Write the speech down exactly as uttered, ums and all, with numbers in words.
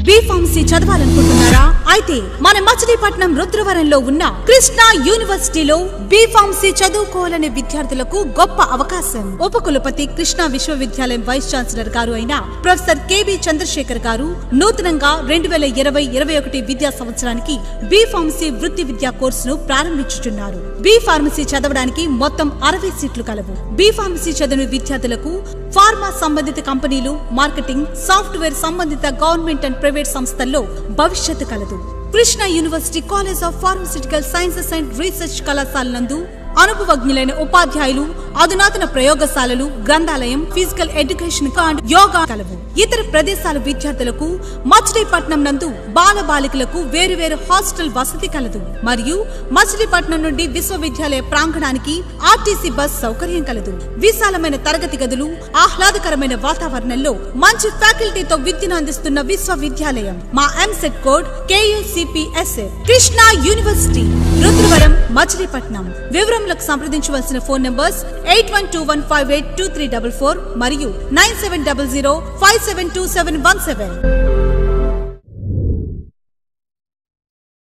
B pharmacy చదవాలనుకుంటున్నారా? అయితే మన మచిలీపట్నం రుద్రవరంలో ఉన్న కృష్ణ యూనివర్సిటీలో బి ఫార్మసీ చదువుకోవాలనే విద్యార్థులకు గొప్ప అవకాశం. ఉపకులపతి కృష్ణ విశ్వవిద్యాలయం వైస్ ఛాన్సలర్ గారు అయిన ప్రొఫెసర్ కెబి చంద్రశేఖర్ గారు నూతనంగా రెండు వేల ఇరవై ఇరవై ఒకటి విద్యా సంవత్సరానికి బి ఫార్మసీ వృత్తి విద్యా కోర్సును ప్రారంభించుచున్నారు. బి ఫార్మసీ చదవడానికి మొత్తం అరవై సీట్లు కలవు. బి ఫార్మసీ చదివిన విద్యార్థులకు ఫార్మా సంబంధిత కంపెనీలు, మార్కెటింగ్, సాఫ్ట్వేర్ సంబంధిత గవర్నమెంట్ అండ్ ప్రైవేట్ సంస్థల్లో భవిష్యత్తు కలదు. Krishna university college of pharmaceutical sciences and research కళాశాల నందు అనుభవజ్ఞులైన ఉపాధ్యాయులు, అధునాతన ప్రయోగశాలలు, గ్రంథాలయం, ఫిజికల్ ఎడ్యుకేషన్ అండ్ యోగా కలవు. ఇతర ప్రదేశాల విద్యార్థులకు మచిలీపట్నం నందు బాల బాలికలకు వేరువేరు హాస్టల్ వసతి కలదు. మరియు మచిలీపట్నం నుండి విశ్వవిద్యాలయ ప్రాంగణానికి ఆర్టీసీ బస్ సౌకర్యం కలదు. విశాలమైన తరగతి గదులు, ఆహ్లాదకరమైన వాతావరణంలో మంచి ఫ్యాకల్టీతో విద్యను అందిస్తున్న విశ్వవిద్యాలయం. మా EAMCET code KUCPSF. Krishna university, Rudravaram, Machilipatnam. వివరములకు సంప్రదించవలసిన phone numbers eight one two one five eight two three double four మరియు nine seven double zero five seven two seven one seven.